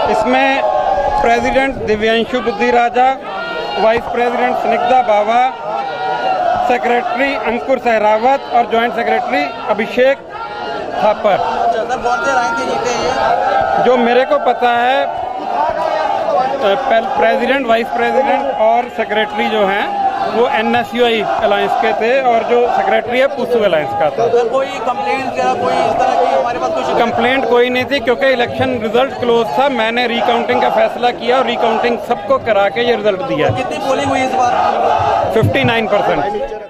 इसमें president Divyanshu Buddhi Raja, vice president Snigdha Bawa, secretary Ankur Sehrawat और joint secretary Abhishek Thapar. Sir कौन से रैंक के जीते हैं? जो मेरे को पता है प्रेसिडेंट, वाइस प्रेसिडेंट और सेक्रेटरी जो हैं वो NSUI अलायंस के थे और जो सेक्रेटरी है पुसू अलायंस का था। सर कोई कंप्लेंट या कोई इस तरह की हमारे पास कुछ कंप्लेंट कोई नहीं थी क्योंकि इलेक्शन रिजल्ट क्लोज था। मैंने रिकाउंटिंग का फैसला किया और रिकाउंटिंग सबको करा के ये रिजल्ट दिया। कितनी पोलिंग हुई इस बार? 59%।